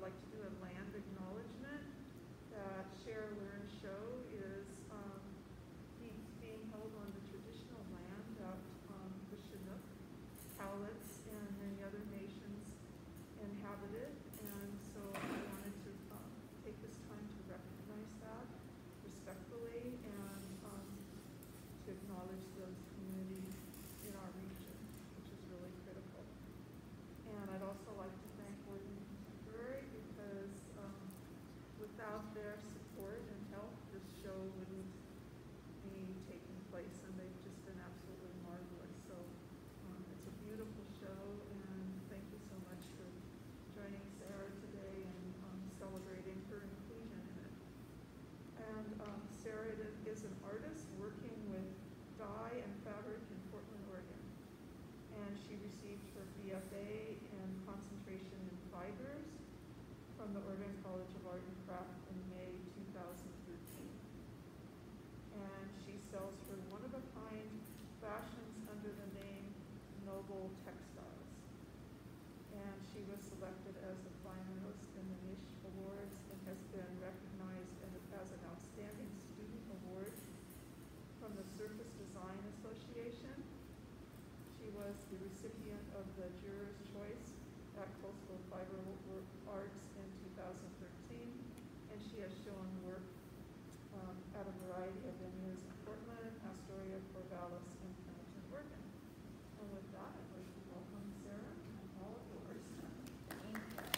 like to do a land acknowledgement. That Share, Learn, Show is being held on the traditional land that the Chinook, Cowlitz, and many other nations inhabited. And so I wanted to take this time to recognize that respectfully and to acknowledge those communities in our region, which is really critical. And I'd also like to thank Oregon Contemporary because without their support and help, this show wouldn't be taking place, and they've just been absolutely marvelous. So it's a beautiful show, and thank you so much for joining Sarah today and celebrating her inclusion in it. And Sarah is an artist working with dye and fabric in Portland, Oregon. And she received her BFA in concentration in fibers from the Oregon College of Art and Craft in May 2013. And she sells her one-of-a-kind fashions under the name Noble Textiles. And she was selected as a finalist in the Niche Awards and has been recognized as an Outstanding Student Award from the Surface Design Association. She was the recipient of the Juror's Choice at Coastal Fiber Arts in 2013, and she has shown work at a variety of venues in Portland, Astoria, Corvallis, and Pendleton, Oregon. And with that, I'd like to welcome Sarah, and all of yours. Thank you. I'm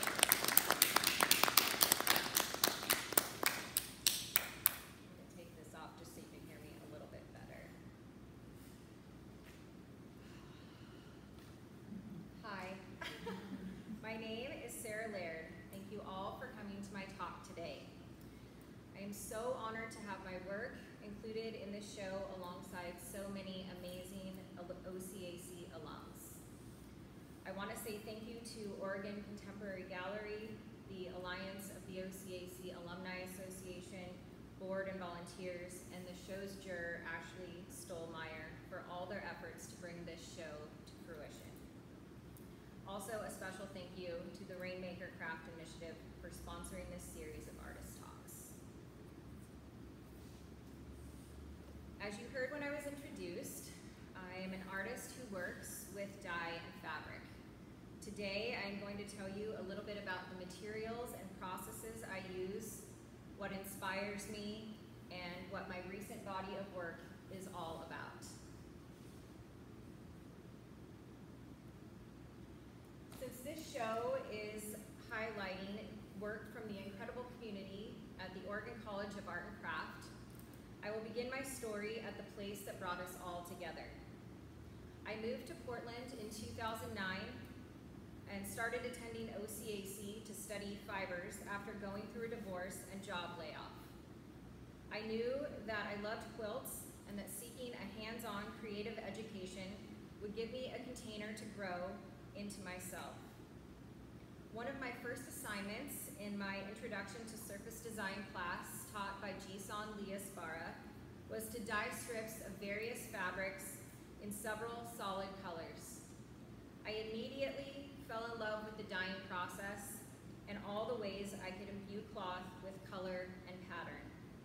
going to take this off just so you can hear me a little bit better. Hi, my name is Sarah Laird. Thank you all for coming to my talk today. I am so honored to have my work included in this show alongside so many amazing OCAC alums. I want to say thank you to Oregon Contemporary Gallery, the Alliance of the OCAC Alumni Association, board and volunteers, and the show's juror, Ashley Stollmeyer, for all their efforts to bring this show to fruition. Also, a special thank you to the Rainmaker Craft Initiative for sponsoring this series of artist talks. As you heard when I was introduced, I am an artist who works with dye and fabric. Today, I'm going to tell you a little bit about the materials and processes I use, what inspires me, and what my recent body of work is all about. Since this show is highlighting work from the incredible community at the Oregon College of Art and Craft, I will begin my story at the place that brought us all together. I moved to Portland in 2009 and started attending OCAC to study fibers after going through a divorce and job layoff. I knew that I loved quilts and that seeking a hands-on creative education would give me a container to grow into myself. One of my first assignments in my Introduction to Surface Design class taught by Jisan Liasvara was to dye strips of various fabrics in several solid colors. I immediately fell in love with the dyeing process and all the ways I could imbue cloth with color and pattern.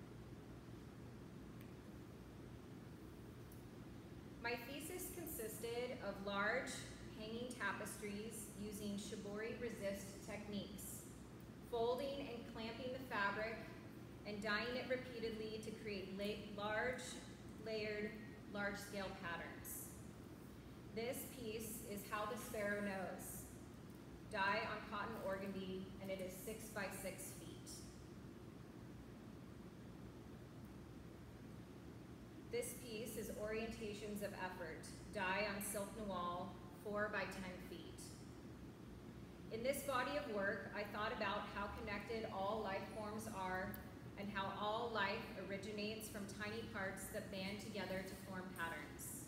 My thesis consisted of large hanging tapestries using shibori resist techniques, folding and clamping the fabric and dyeing it repeatedly to create large, layered, large-scale patterns. This piece is How the Sparrow Knows, dye on cotton organdy, and it is 6 by 6 feet. This piece is Orientations of Effort, dye on silk noir, 4 by 10 feet. In this body of work, I thought about how connected all life forms are and how all life originates from tiny parts that band together to form patterns.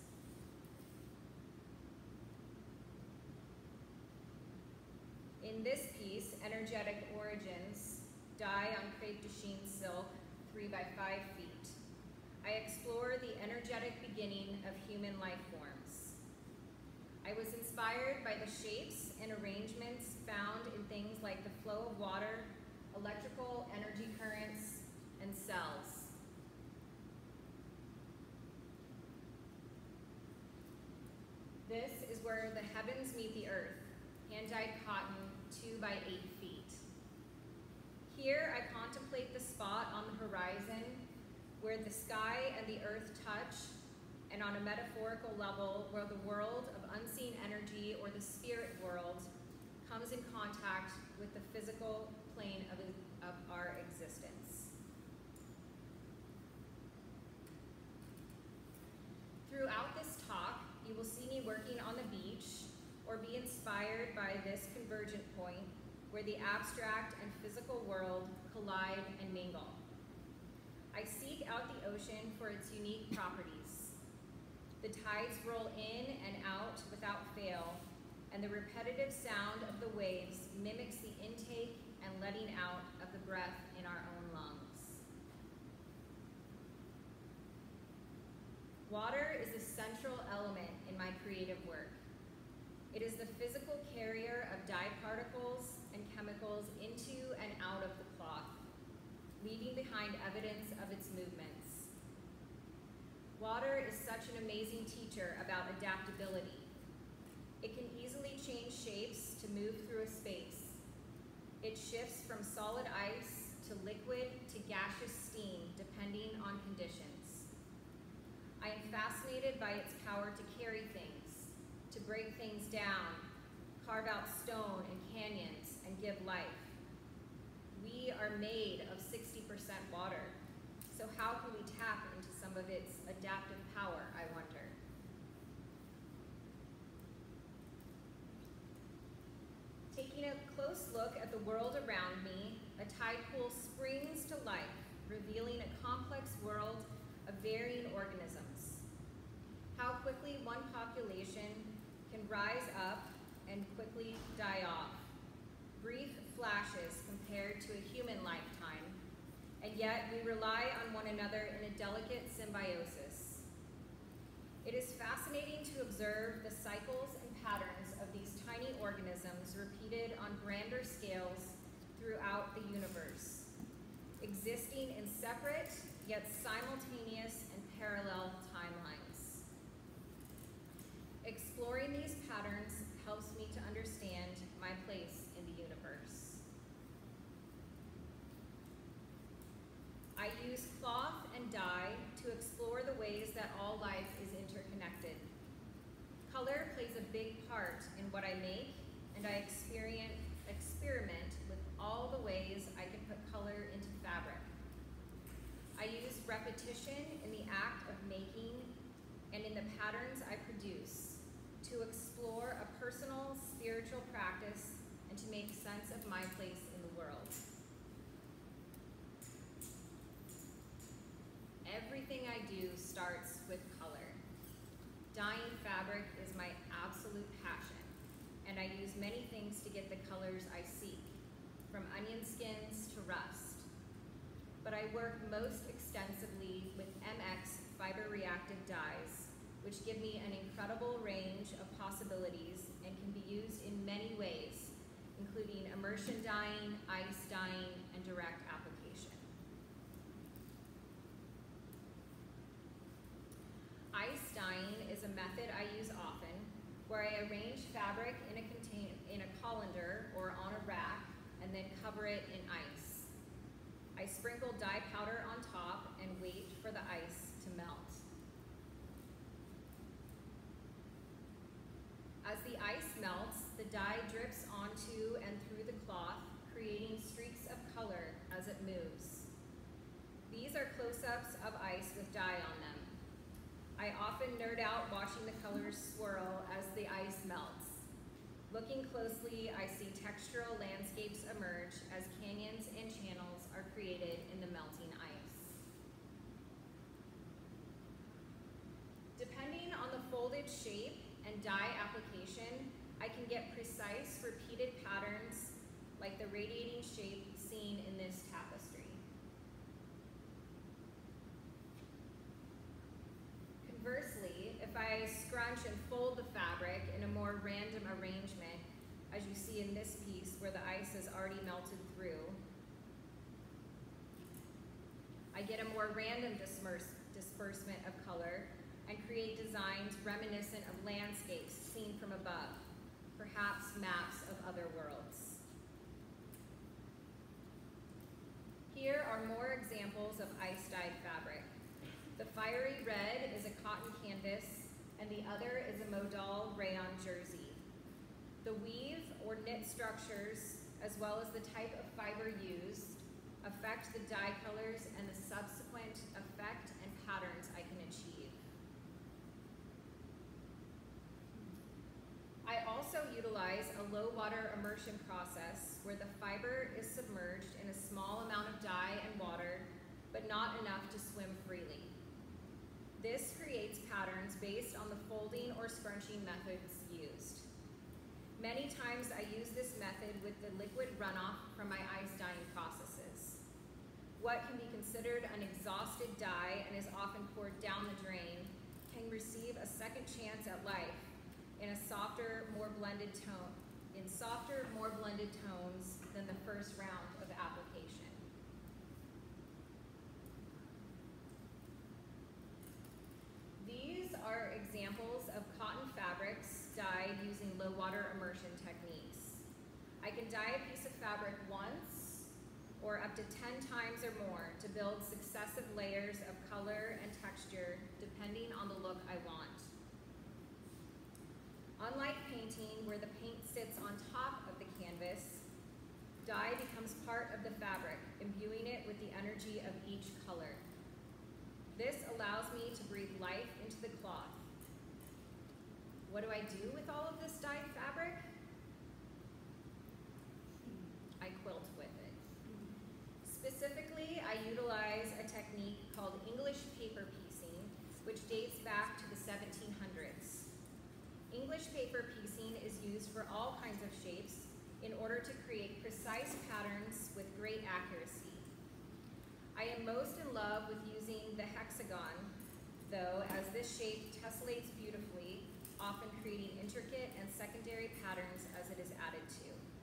In this piece, Energetic Origins, dye on crepe de chine silk, 3 by 5 feet, I explore the energetic beginning of human life forms. I was inspired by the shapes and arrangements found in things like the flow of water, electrical energy currents, and cells. This is where the heavens meet the earth, hand-dyed cotton 2 by 8 feet. Here I contemplate the spot on the horizon where the sky and the earth touch, and on a metaphorical level where the world of unseen energy, or the spirit world, comes in contact with the physical plane of our existence. Throughout this talk, you will see me working on the beach or be inspired by this convergent point where the abstract and physical world collide and mingle. I seek out the ocean for its unique properties. The tides roll in and out without fail, and the repetitive sound of the waves mimics the intake and letting out of the breath in our own lungs. Water is a central element in my creative work. It is the physical carrier of dye particles and chemicals into and out of the cloth, leaving behind evidence of its movements. Water is such an amazing teacher about adaptability. It can easily change shapes to move through a space. It shifts from solid ice to liquid to gaseous steam, depending on conditions. I am fascinated by its power to carry things, to break things down, carve out stone and canyons, and give life. We are made of 60% water, so how can we tap into some of its adaptive power, I wonder? Taking a close look at the world around me, a tide pool springs to life, revealing a complex world of varying organisms. How quickly one population can rise up and quickly die off. Brief flashes compared to a human lifetime, and yet we rely on one another in a delicate symbiosis. It is fascinating to observe the cycles and patterns of these tiny organisms repeated on grander scales throughout the universe, existing in separate yet simultaneous and parallel timelines. Exploring these patterns helps me to understand my place in the universe. I use cloth and dye to explore the ways that all life is interconnected. Color plays a big part in what I make, and I experiment with all the ways I can put color into fabric. I use repetition in the act of making and in the patterns I produce to explore a personal spiritual practice and to make sense of my place in the world. Everything I do starts with color. Dyeing fabric is my absolute passion, and I use many things to get the colors I seek, from onion skins to rust. But I work most extensively with MX fiber reactive dyes, which give me an incredible range of possibilities and can be used in many ways, including immersion dyeing, ice dyeing, and direct application. Ice dyeing is a method I use often, where I arrange fabric in a colander or on a rack and then cover it in ice. I sprinkle dye powder on top and wait for the ice to melt. As the ice melts, the dye drips onto and through the cloth, creating streaks of color as it moves. These are close-ups of ice with dye on them. I often nerd out watching the colors swirl as the ice melts. Looking closely, I see textural landscapes emerge as canyons and channels are created in the melting ice. Depending on the folded shape and dye application, I can get precise repeated patterns like the radiating shape seen in this tapestry. Conversely, if I scrunch and fold the fabric in a more random arrangement, as you see in this piece where the ice has already already melted through. I get a more random disbursement of color and create designs reminiscent of landscapes seen from above, perhaps maps of other worlds. Here are more examples of ice-dyed fabric. The fiery red is a cotton canvas, and the other is a modal rayon jersey. The weave or knit structures, as well as the type of fiber used, affect the dye colors and the subsequent effect and patterns I can achieve. I also utilize a low water immersion process where the fiber is submerged in a small amount of dye and water, but not enough to swim freely. This creates patterns based on the folding or scrunching methods used. Many times I use this method with the liquid runoff from my ice dyeing processes. What can be considered an exhausted dye and is often poured down the drain can receive a second chance at life in softer, more blended tones than the first round of application. These are examples of cotton fabrics dyed using low water immersion techniques. I can dye a piece of fabric once or up to 10 times or more to build successive layers of color and texture depending on the look I want. Unlike painting, where the paint sits on top of the canvas, dye becomes part of the fabric, imbuing it with the energy of each color. This allows me to breathe life into the cloth. What do I do with all of this dyed fabric? I quilt with it. Specifically, I utilize a technique called English paper piecing, which dates back to the 1700s. English paper piecing is used for all kinds of shapes in order to create precise patterns with great accuracy. I am most in love with using the hexagon, though, as this shape tessellates beautifully, often creating intricate and secondary patterns as it is added to.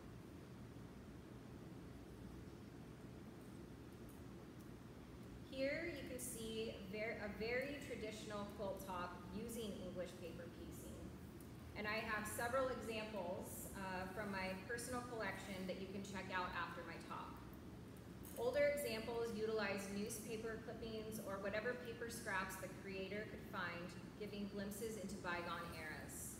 Here you can see a very traditional quilt top using English paper piecing. And I have several examples from my personal collection that you can check out after my talk. Older examples utilize newspaper clippings or whatever paper scraps the creator could find, giving glimpses into bygone eras.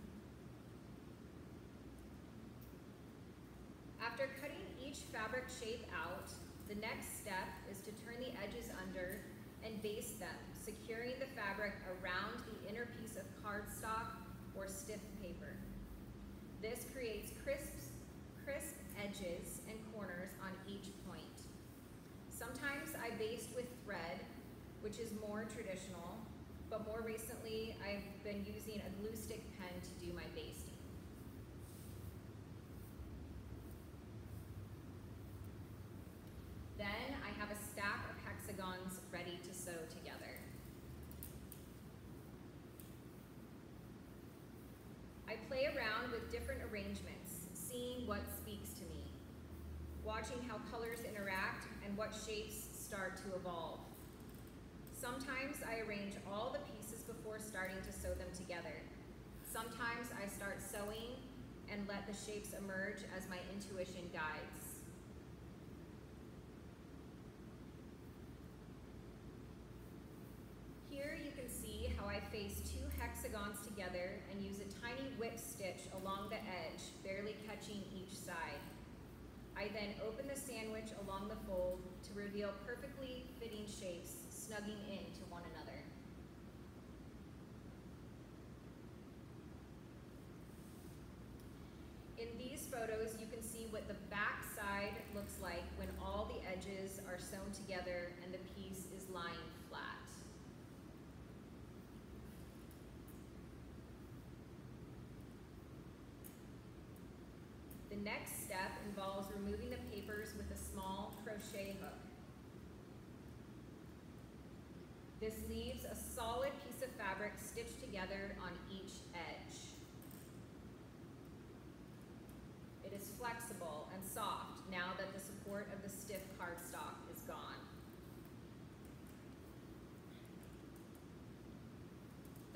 After cutting each fabric shape out, the next step is to turn the edges under and baste them, securing the fabric around the inner piece of cardstock or stiff paper. This creates crisp edges and corners on each point. Sometimes I baste with thread, which is more traditional, but more recently I've been using a glue stick pen to do my basting. Then I have a stack of hexagons ready to sew together. I play around with different arrangements, seeing what speaks to me, watching how colors interact and what shapes start to evolve. Sometimes I arrange all the pieces before starting to sew them together. Sometimes I start sewing and let the shapes emerge as my intuition guides. Here you can see how I face two hexagons together and use a tiny whip stitch along the edge, barely catching each side. I then open the sandwich along the fold to reveal perfectly fitting shapes, snugging into one another. In these photos, you can see what the back side looks like when all the edges are sewn together and the piece is lying flat. The next step involves removing the papers with a small crochet hook. This leaves a solid piece of fabric stitched together on each edge. It is flexible and soft,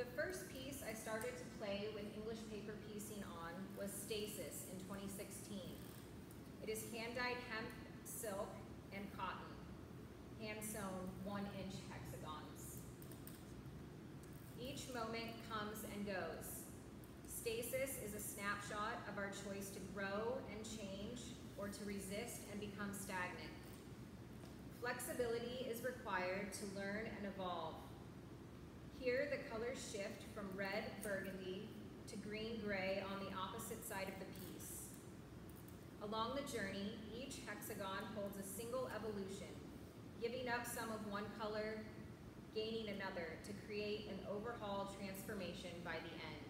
first piece I started to play with English paper piecing on was Stasis in 2016. It is hand-dyed hemp, silk, and cotton, hand-sewn 1-inch hexagons. Each moment comes and goes. Stasis is a snapshot of our choice to grow and change, or to resist and become stagnant. Flexibility is required to learn and evolve. Here, the colors shift from red burgundy to green-gray on the opposite side of the piece. Along the journey, each hexagon holds a single evolution, giving up some of one color, gaining another to create an overhaul transformation by the end.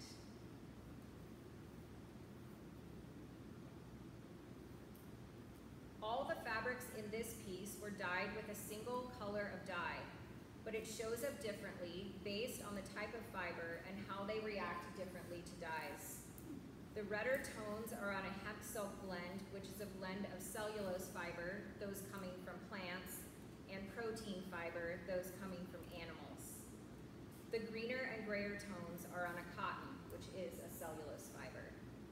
All the fabrics in this piece were dyed with a single color of dye, but it shows up differently based on the type of fiber and how they react differently to dyes. The redder tones are on a hemp silk blend, which is a blend of cellulose fiber, those coming from plants, and protein fiber, those coming from animals. The greener and grayer tones are on a cotton, which is a cellulose fiber.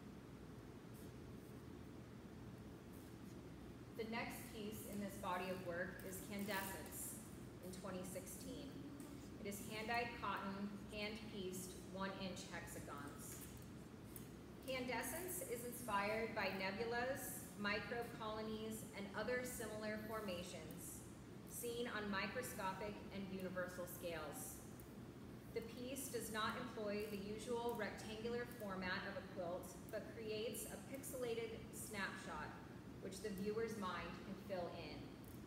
The next piece in this body of work is Candescence in 2016. It is hand-dyed cotton, hand-pieced, 1-inch hexagons. Candescence is inspired by nebulas, microbe colonies, and other similar formations seen on microscopic and universal scales. The piece does not employ the usual rectangular format of a quilt, but creates a pixelated snapshot which the viewer's mind can fill in.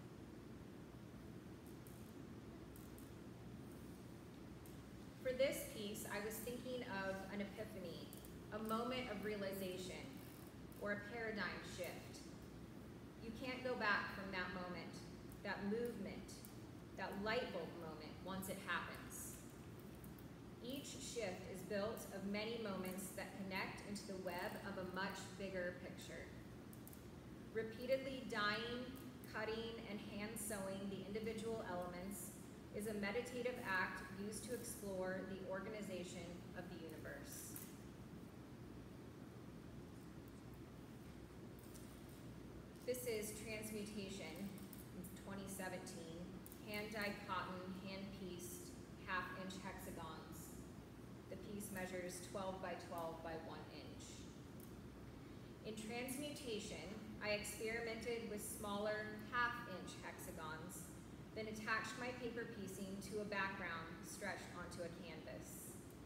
For this piece, I was thinking of an epiphany, a moment of realization, or a paradigm shift. You can't go back from that moment, that movement, that light bulb moment once it happens. Each shift is built of many moments that connect into the web of a much bigger picture. Repeatedly dyeing, cutting, and hand sewing the individual elements is a meditative act used to explore the organization of the universe. This is Transmutation in 2017, hand-dyed cotton, hand-pieced, half-inch hexagons. The piece measures 12 by 12 by 1 inch. In Transmutation, I experimented with smaller half-inch hexagons, then attached my paper piecing to a background stretched onto a canvas.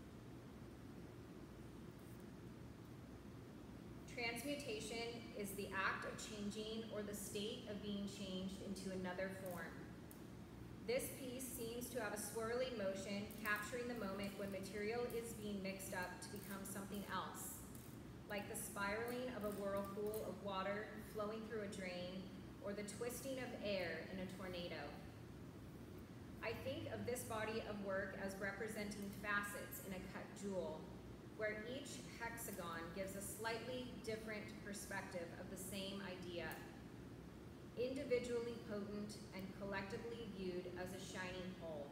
Transmutation is the act of changing or the state of being changed into another form. This piece seems to have a swirly motion, capturing the moment when material is being mixed up to become something else, like the spiraling of a whirlpool of water flowing through a drain, or the twisting of air in a tornado. I think of this body of work as representing facets in a cut jewel, where each hexagon gives a slightly different perspective of the same idea, individually potent and collectively viewed as a shining whole.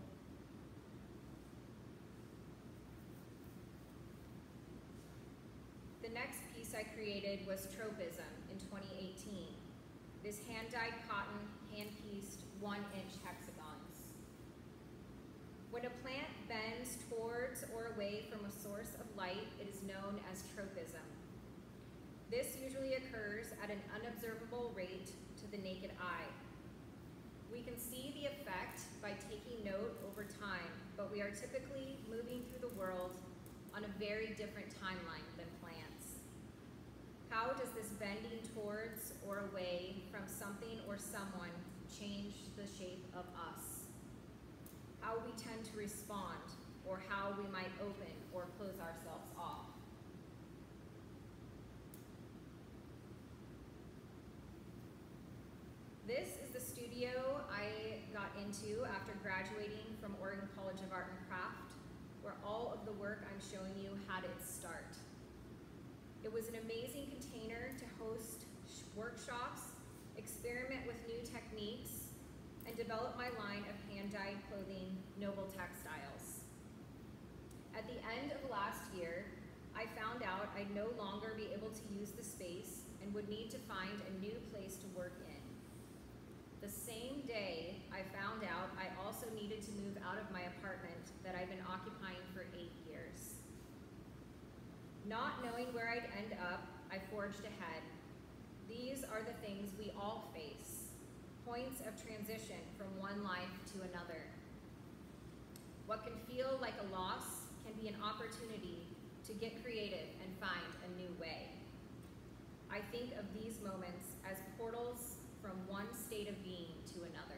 The next piece I created was Tropism in 2018. This hand-dyed cotton, hand-pieced, 1-inch hexagons. When a plant bends towards or away from a source of light, it is known as tropism. This usually occurs at an unobservable rate to the naked eye. We can see the effect by taking note over time, but we are typically moving through the world on a very different timeline than plants. How does this bending towards or away from something or someone change the shape of us? How we tend to respond, or how we might open or close ourselves off. This is the studio I got into after graduating from Oregon College of Art and Craft, where all of the work I'm showing you had its start. It was an amazing container to host workshops, experiment with new techniques, and develop my line of hand-dyed clothing, Noble Textiles. At the end of last year, I found out I'd no longer be able to use the space and would need to find a new place to work in. The same day, I found out I also needed to move out of my apartment that I'd been occupying for 8 years. Not knowing where I'd end up, I forged ahead. These are the things we all face, points of transition from one life to another. What can feel like a loss can be an opportunity to get creative and find a new way. I think of these moments as portals from one state of being to another.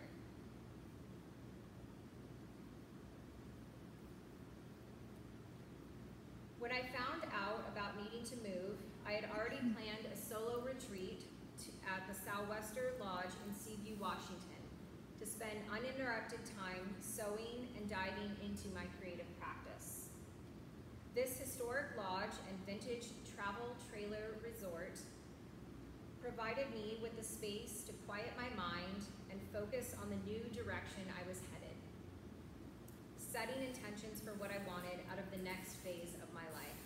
When I found out about needing to move, I had already planned a solo retreat at the Southwester Lodge in Seaview, Washington, to spend uninterrupted time sewing and diving into my creative practice. This historic lodge and vintage travel trailer resort provided me with the space to quiet my mind and focus on the new direction I was headed, setting intentions for what I wanted out of the next phase of my life.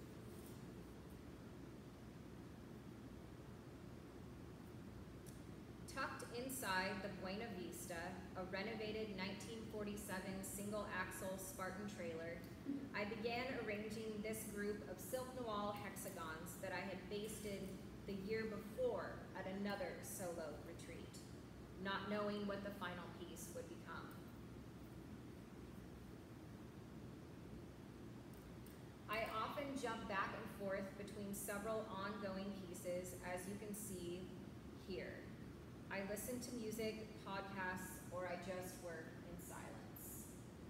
Tucked inside the Buena Vista, a renovated 1947 single-axle Spartan trailer, I began arranging this group of silk noir hexagons that I had basted the year before at another solo retreat, not knowing what the final piece would become. I often jump back and forth between several ongoing pieces, as you can see here. I listen to music, podcasts, or I just work in silence.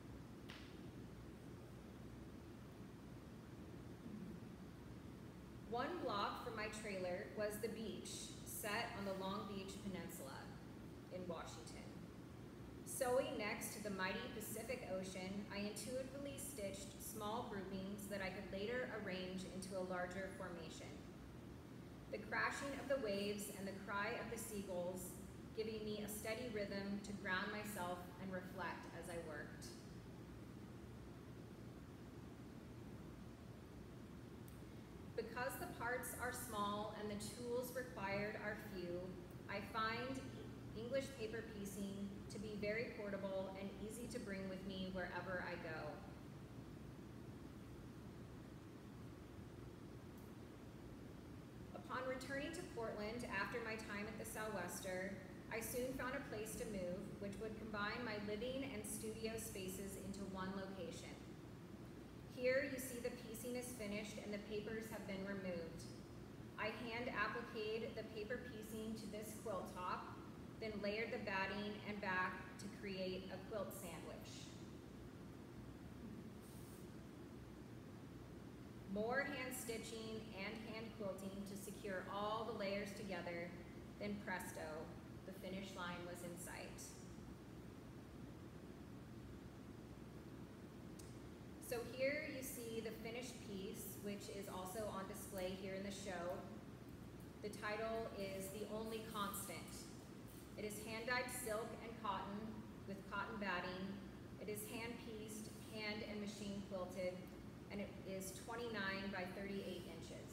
One block from my trailer was the beach, set on the Long Beach Peninsula in Washington. Sewing next to the mighty Pacific Ocean, I intuitively stitched small groupings that I could later arrange into a larger formation. The crashing of the waves and the cry of the seagulls giving me a steady rhythm to ground myself and reflect as I worked. Because the parts are small and the tools required are few, I find English paper piecing to be very portable and easy to bring with me wherever I go. Upon returning to Portland after my time at the Southwester, I soon found a place to move which would combine my living and studio spaces into one location. Here you see the piecing is finished and the papers have been removed. I hand appliqued the paper piecing to this quilt top, then layered the batting and back to create a quilt sandwich. More hand stitching and hand quilting to secure all the layers together, then presto, the finish line was in sight. So here you see the finished piece, which is also on display here in the show. The title is The Only Constant. It is hand-dyed silk and cotton with cotton batting. It is hand-pieced, hand and machine quilted, and it is 29 by 38 inches.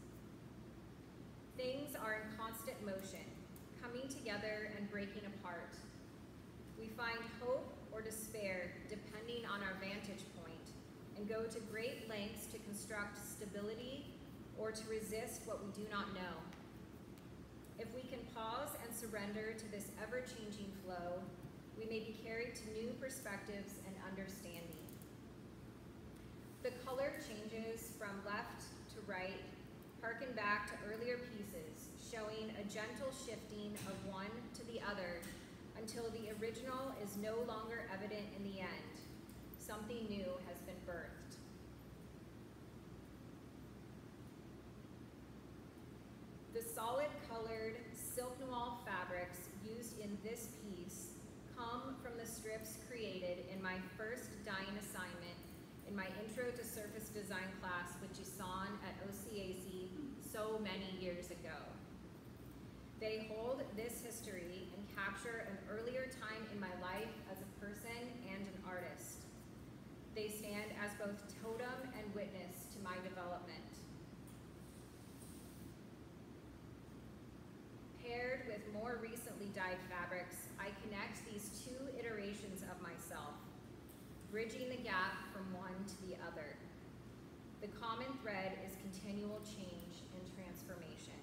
Things are in constant motion, coming together and breaking apart. We find hope or despair depending on our vantage point, and go to great lengths to construct stability or to resist what we do not know. If we can pause and surrender to this ever-changing flow, we may be carried to new perspectives and understanding. The color changes from left to right, harken back to earlier pieces, showing a gentle shifting of one to the other until the original is no longer evident in the end. Something new has been birthed. The solid colored silk noir fabrics used in this piece come from the strips created in my first dyeing assignment in my Intro to Surface Design class with Jason at OCAC so many years ago. They hold this history and capture an earlier time in my life as a person and an artist. They stand as both totem and witness to my development. Paired with more recently dyed fabrics, I connect these two iterations of myself, bridging the gap from one to the other. The common thread is continual change and transformation.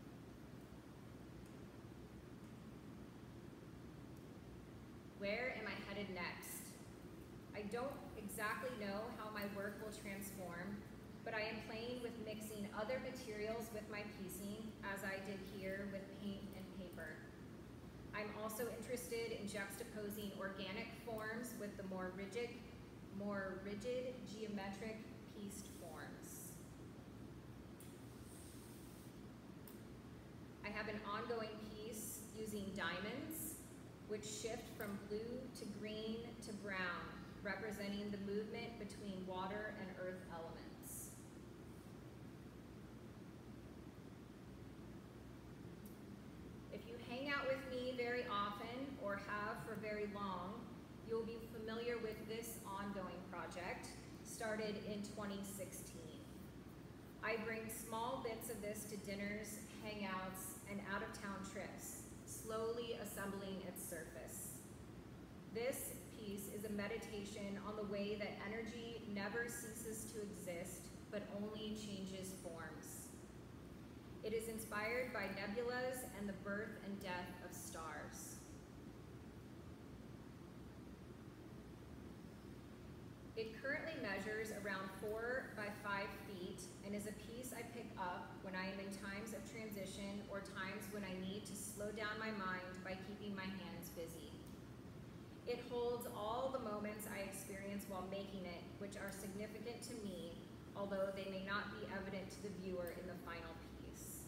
Where am I headed next? I don't exactly know how my work will transform, but I am playing with mixing other materials with my piecing, as I did here with paint and paper. I'm also interested in juxtaposing organic forms with the more rigid geometric pieced forms. I have an ongoing piece using diamonds, which shift from blue to green to brown, representing the movement between water and earth elements. If you hang out with me very often, or have for very long, you'll be familiar with this ongoing project, started in 2016. I bring small bits of this to dinners, hangouts, and out-of-town trips, slowly assembling its surface. This piece is a meditation on the way that energy never ceases to exist, but only changes forms. It is inspired by nebulas and the birth and death of stars. It currently measures around 4 by 5 feet and is a piece I pick up when I am in times of transition or times when I need to slow down my mind by keeping my hands busy. It holds all the moments I experience while making it, which are significant to me, although they may not be evident to the viewer in the final piece.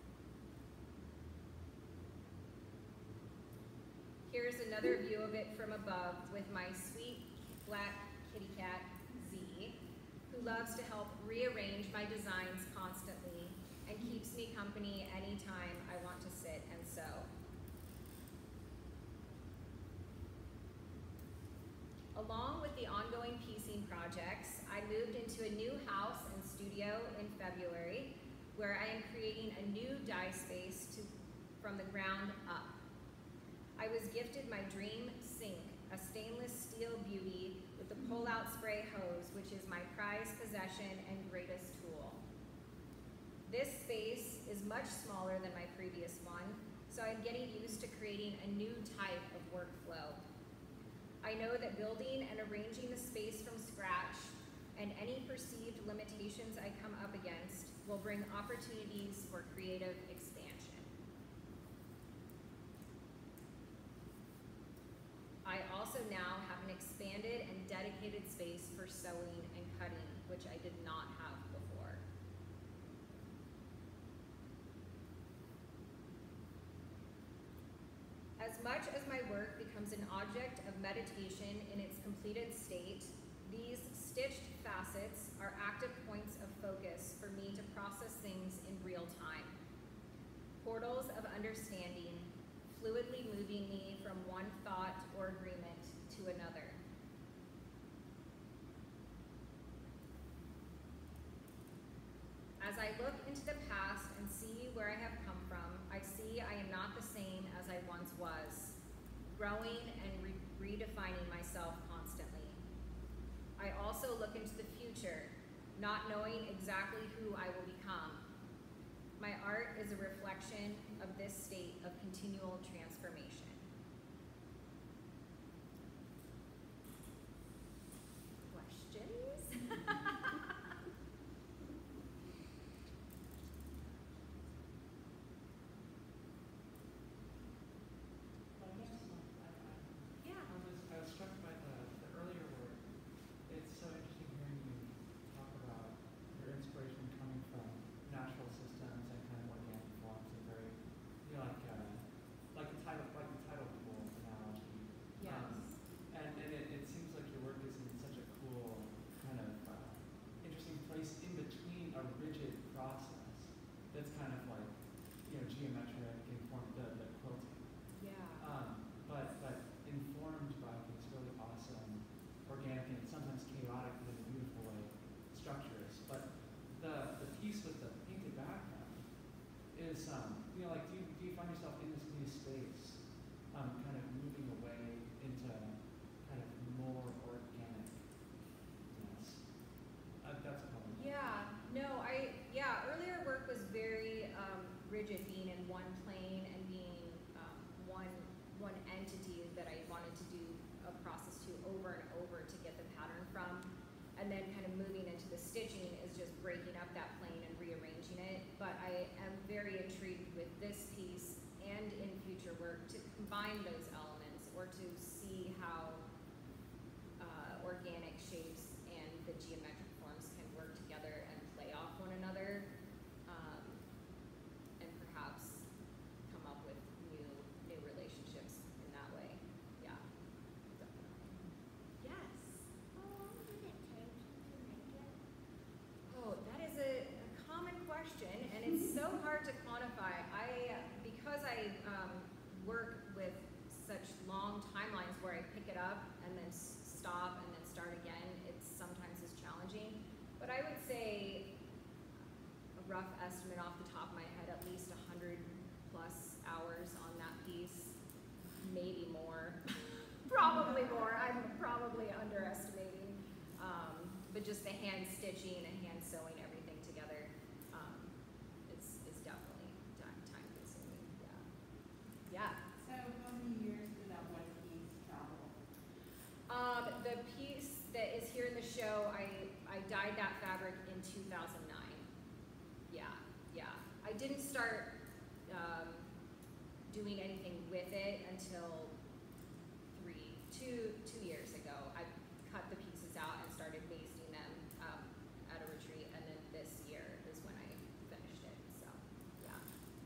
Here's another view of it from above with my sweet black kitty cat, Z, who loves to help rearrange my designs constantly and keeps me company anytime I want to sit and sew. Along with the ongoing piecing projects, I moved into a new house and studio in February, where I am creating a new dye space from the ground up. I was gifted my dream sink, a stainless steel beauty with the pull-out spray hose, which is my prized possession and greatest tool. This space is much smaller than my previous one, so I'm getting used to creating a new type of workflow. I know that building and arranging the space from scratch and any perceived limitations I come up against will bring opportunities for creative expansion. I also now have an expanded and dedicated space for sewing and cutting, which I did not have before. As much as my work becomes an object of meditation in its completed state, these stitched facets are active points of focus for me to process things in real time. Portals of understanding, fluidly moving me from one thought or agreement to another. As I look into the past and see where I have come from, I see I am not the same as I once was, growing and redefining myself constantly. I also look into the future, not knowing exactly who I will become. My art is a reflection of this state of continual transformation. Questions? Yeah. I was struck by the earlier work. It's so interesting hearing you talk about your inspiration coming from natural systems and kind of organic forms and very, you know, like the type find those elements or to see how organic shapes and the geometric forms can work together and play off one another, and perhaps come up with new relationships in that way. Yeah, definitely. Yes. How long did it take you to make it? Oh, that is a common question, and it's so hard to quantify. Because I work with such long timelines where I pick it up and then stop and then start again, it sometimes is challenging. But I would say a rough estimate off the top of my head, at least 100 plus hours on that piece, maybe more. Probably more. I'm probably underestimating. But just the hand stitching and hand sewing everything together is definitely time consuming. Yeah. So how many years did that one piece travel? The piece that is here in the show, I dyed that fabric in 2009. Yeah. I didn't start doing anything with it until two years ago. I cut the pieces out and started basting them at a retreat, and then this year is when I finished it. So, yeah.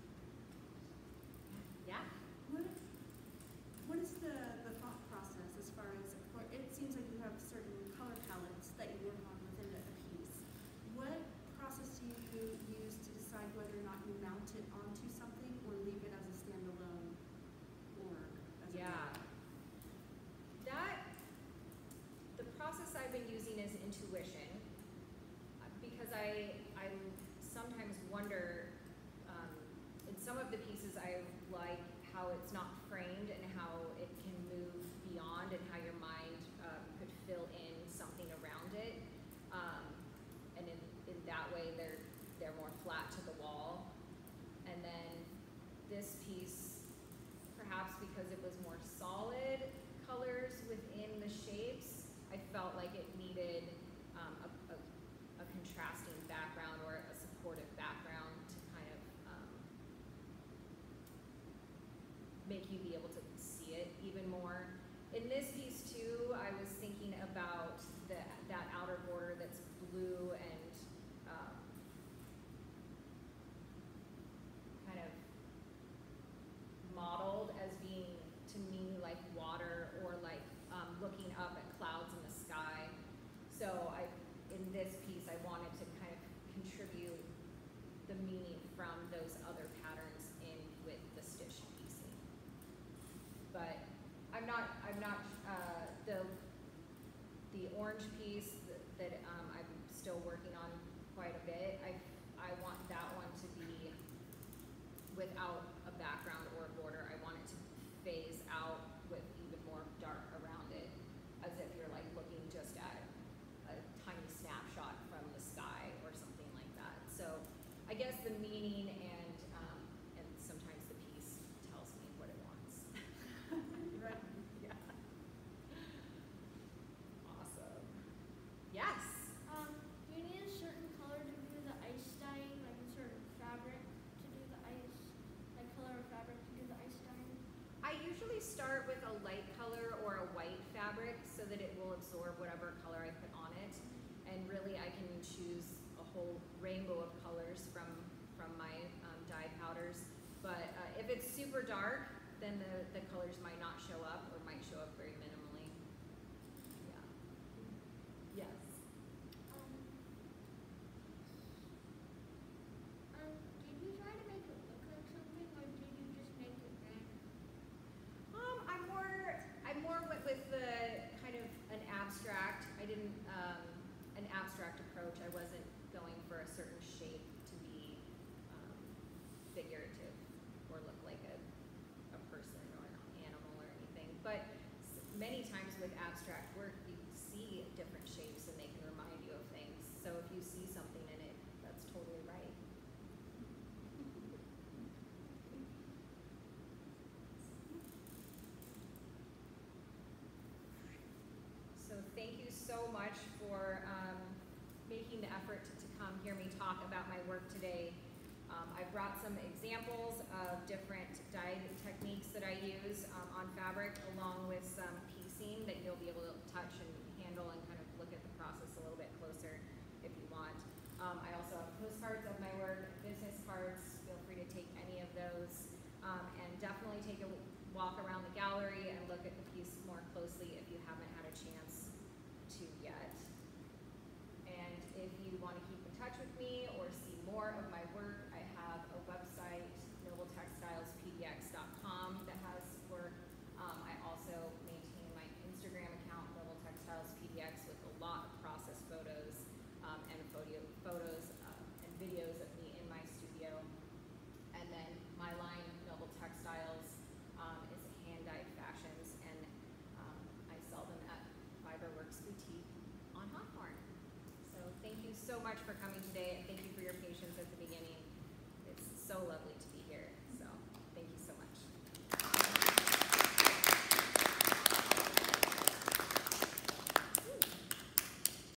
What is the thought process as far as, it seems like you have certain color palettes that you work on within a piece. What process do you use to decide whether or not you mount it onto something or leave it as a standalone org? The process I've been using is intuition, because I sometimes wonder, in some of the pieces I like how it's not framed and how it can move beyond and how your mind could fill in something around it, and in that way they're more flat to the wall. And then this piece, perhaps because it was more solid colors within the shapes, I felt like it needed a contrasting background or a supportive background to kind of make you be able to see it even more. In this piece too, I was thinking about that outer border that's blue and kind of modeled as being, to me, like water or like looking up at clouds in the sky. So in this piece, I wanted to kind of contribute the meaning from those other patterns in with the stitch piecing. But I'm not the orange piece that I'm still working on quite a bit. I want that one to be without a background or a border. I want it to phase out with even more dark around it, as if you're like looking just at a tiny snapshot from the sky or something like that. So I guess the meaning and sometimes the piece tells me what it wants. Right. Yeah. Awesome. Yes. Do you need a certain color to do the ice dyeing, like a certain fabric to do the ice, like color of fabric to do the ice dyeing? I usually start with a light color or a white fabric so that it will absorb whatever color I put on it. And really I can choose a whole rainbow of colors from my dye powders. But if it's super dark, then the colors might not show up or might show up very minimally. Yeah. Yes. Did you try to make it look like something, or did you just make it random? I more went with the kind of an abstract. I didn't an abstract approach. I wasn't going for a certain shape to be figurative or look like a person or an animal or anything. But many times with abstract work, you see different shapes and they can remind you of things. So if you see something in it, that's totally right. So thank you so much for making the effort to come hear me talk about my work today. I brought some examples of different dye techniques that I use. fabric along with some piecing that you'll be able to touch and handle and kind of look at the process a little bit closer if you want. I also have postcards of my work, business cards. Feel free to take any of those, and definitely take a walk around the gallery and look at the piece more closely if you haven't had a chance to yet. And if you want to keep in touch with me or see more of my work, I have a website, nobletextilespdx.com, that has work. I also maintain my Instagram account, Noble Textiles PDX, with a lot of process photos and photos and videos of me in my studio. And then my line, Noble Textiles, is hand-dyed fashions, and I sell them at Fiberworks Boutique on Hawthorne. So thank you so much for coming today. I think